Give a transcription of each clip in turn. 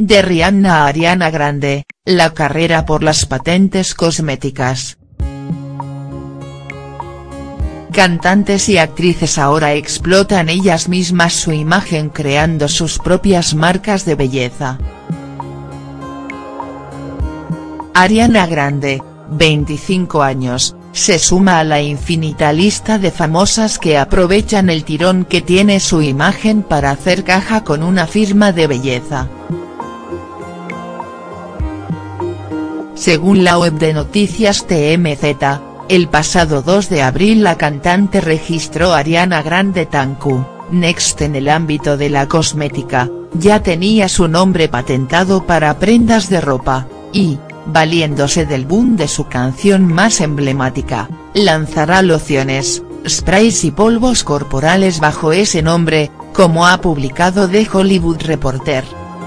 de Rihanna a Ariana Grande, la carrera por las patentes cosméticas. Cantantes y actrices ahora explotan ellas mismas su imagen creando sus propias marcas de belleza. Ariana Grande, 25 años, se suma a la infinita lista de famosas que aprovechan el tirón que tiene su imagen para hacer caja con una firma de belleza. Según la web de noticias TMZ, el pasado 2 de abril la cantante registró Ariana Grande Tanku, Next en el ámbito de la cosmética, ya tenía su nombre patentado para prendas de ropa, y, valiéndose del boom de su canción más emblemática, lanzará lociones, sprays y polvos corporales bajo ese nombre, como ha publicado The Hollywood Reporter.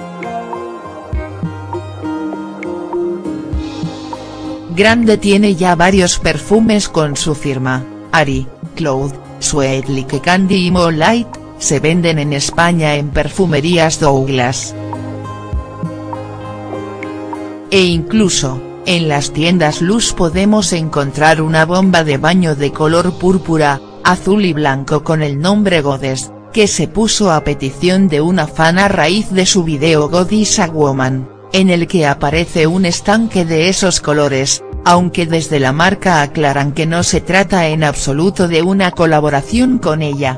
Grande tiene ya varios perfumes con su firma, Ari, Cloud, Sweet Like Candy y Moonlight, se venden en España en perfumerías Douglas. E incluso, en las tiendas Luz podemos encontrar una bomba de baño de color púrpura, azul y blanco con el nombre Goddess, que se puso a petición de una fan a raíz de su video God is a Woman, en el que aparece un estanque de esos colores, aunque desde la marca aclaran que no se trata en absoluto de una colaboración con ella.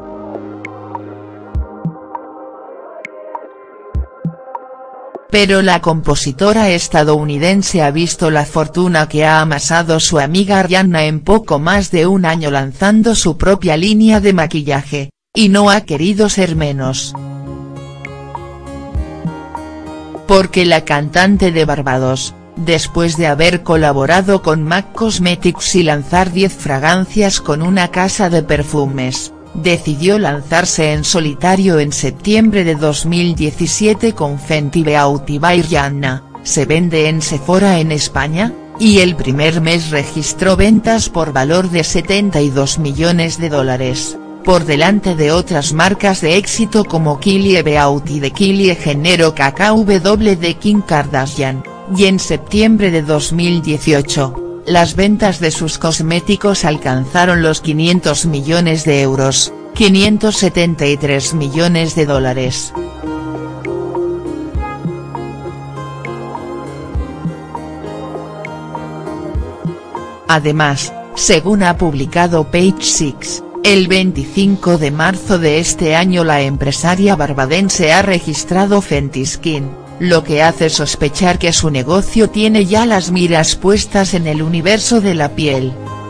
Pero la compositora estadounidense ha visto la fortuna que ha amasado su amiga Rihanna en poco más de un año lanzando su propia línea de maquillaje, y no ha querido ser menos. Porque la cantante de Barbados, después de haber colaborado con MAC Cosmetics y lanzar 10 fragancias con una casa de perfumes, decidió lanzarse en solitario en septiembre de 2017 con Fenty Beauty by Rihanna, se vende en Sephora en España, y el primer mes registró ventas por valor de $72 millones, por delante de otras marcas de éxito como Kylie Beauty de Kylie Jenner o KKW de Kim Kardashian, y en septiembre de 2018. Las ventas de sus cosméticos alcanzaron los €500 millones, $573 millones. Además, según ha publicado Page Six, el 25 de marzo de este año la empresaria barbadense ha registrado Fenty Skin, lo que hace sospechar que su negocio tiene ya las miras puestas en el universo de la piel.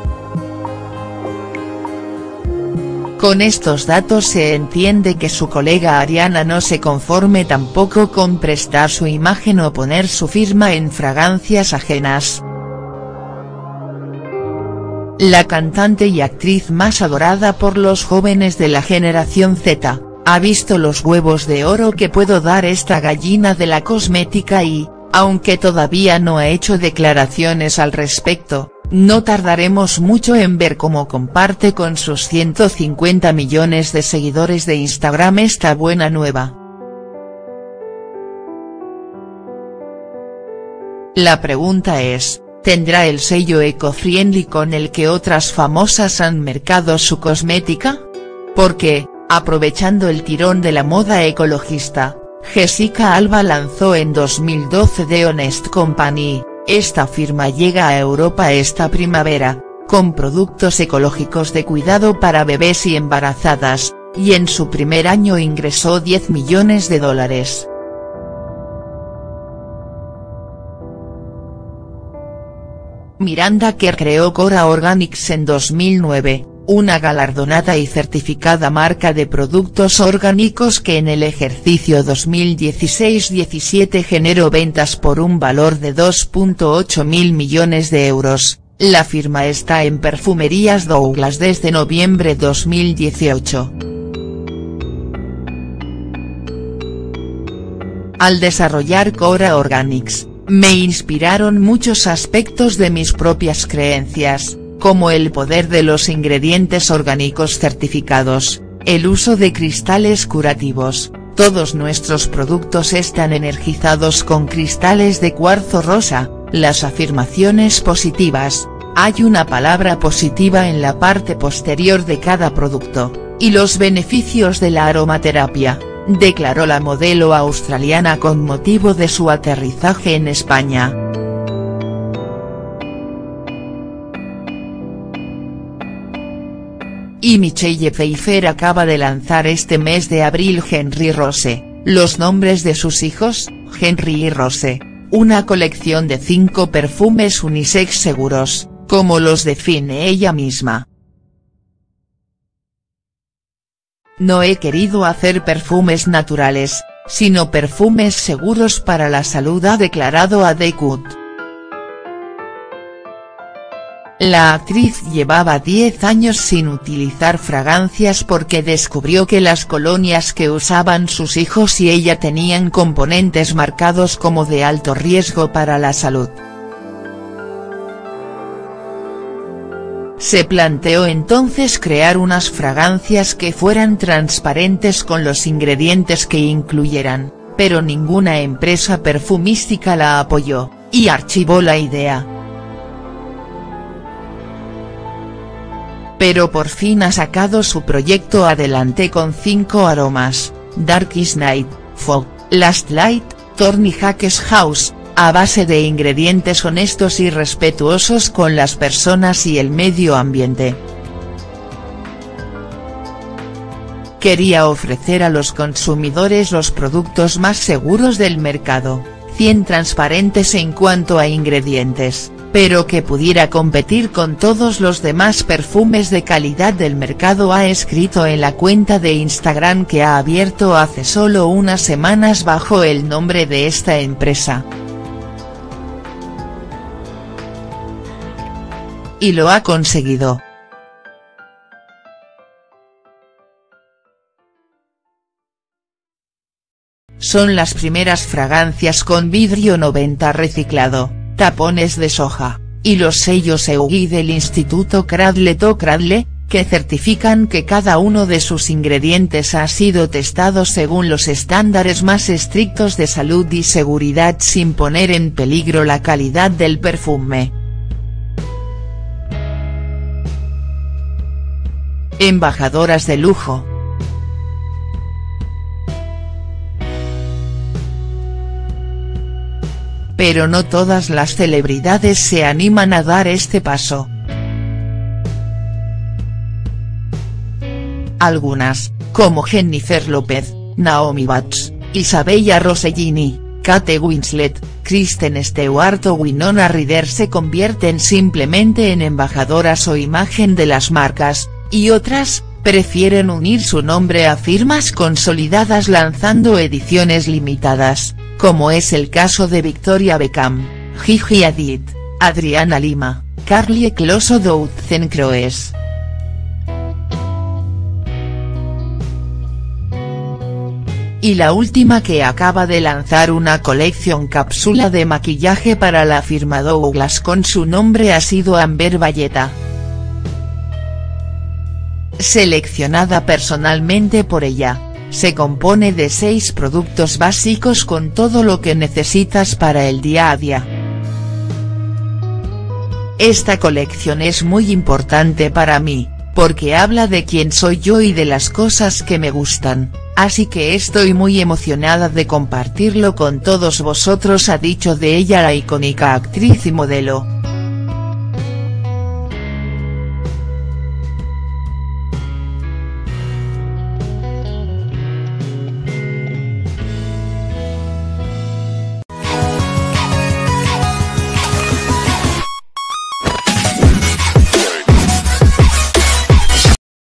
Con estos datos se entiende que su colega Ariana no se conforme tampoco con prestar su imagen o poner su firma en fragancias ajenas. La cantante y actriz más adorada por los jóvenes de la generación Z, ha visto los huevos de oro que puede dar esta gallina de la cosmética y, aunque todavía no ha hecho declaraciones al respecto, no tardaremos mucho en ver cómo comparte con sus 150 millones de seguidores de Instagram esta buena nueva. La pregunta es, ¿tendrá el sello eco-friendly con el que otras famosas han mercado su cosmética? Porque, aprovechando el tirón de la moda ecologista, Jessica Alba lanzó en 2012 The Honest Company, esta firma llega a Europa esta primavera, con productos ecológicos de cuidado para bebés y embarazadas, y en su primer año ingresó $10 millones. Miranda Kerr creó Cora Organics en 2009, una galardonada y certificada marca de productos orgánicos que en el ejercicio 2016-17 generó ventas por un valor de €2.8 mil millones. La firma está en perfumerías Douglas desde noviembre 2018. Al desarrollar Cora Organics, me inspiraron muchos aspectos de mis propias creencias, como el poder de los ingredientes orgánicos certificados, el uso de cristales curativos, Todos nuestros productos están energizados con cristales de cuarzo rosa. Las afirmaciones positivas, hay una palabra positiva en la parte posterior de cada producto, y los beneficios de la aromaterapia, declaró la modelo australiana con motivo de su aterrizaje en España. Y Michelle Pfeiffer acaba de lanzar este mes de abril Henry Rose, los nombres de sus hijos, Henry y Rose, una colección de 5 perfumes unisex seguros, como los define ella misma. No he querido hacer perfumes naturales, sino perfumes seguros para la salud, ha declarado a The Cut. La actriz llevaba 10 años sin utilizar fragancias porque descubrió que las colonias que usaban sus hijos y ella tenían componentes marcados como de alto riesgo para la salud. Se planteó entonces crear unas fragancias que fueran transparentes con los ingredientes que incluyeran, pero ninguna empresa perfumística la apoyó, y archivó la idea. Pero por fin ha sacado su proyecto adelante con 5 aromas, Darkest Night, Fog, Last Light, Thorny Hack's House, a base de ingredientes honestos y respetuosos con las personas y el medio ambiente. Quería ofrecer a los consumidores los productos más seguros del mercado, 100 transparentes en cuanto a ingredientes, pero que pudiera competir con todos los demás perfumes de calidad del mercado, ha escrito en la cuenta de Instagram que ha abierto hace solo unas semanas bajo el nombre de esta empresa. Y lo ha conseguido. Son las primeras fragancias con vidrio 90 reciclado, tapones de soja, y los sellos EUGI del Instituto Cradle-to-Cradle, que certifican que cada uno de sus ingredientes ha sido testado según los estándares más estrictos de salud y seguridad sin poner en peligro la calidad del perfume. Embajadoras de lujo. Pero no todas las celebridades se animan a dar este paso. Algunas, como Jennifer López, Naomi Watts, Isabella Rossellini, Kate Winslet, Kristen Stewart o Winona Ryder se convierten simplemente en embajadoras o imagen de las marcas, y otras, prefieren unir su nombre a firmas consolidadas lanzando ediciones limitadas, como es el caso de Victoria Beckham, Gigi Hadid, Adriana Lima, Karlie Kloss o Doutzen Kroes. Y la última que acaba de lanzar una colección cápsula de maquillaje para la firma Douglas con su nombre ha sido Amber Valletta. Seleccionada personalmente por ella, se compone de 6 productos básicos con todo lo que necesitas para el día a día. Esta colección es muy importante para mí, porque habla de quién soy yo y de las cosas que me gustan, así que estoy muy emocionada de compartirlo con todos vosotros, ha dicho de ella la icónica actriz y modelo.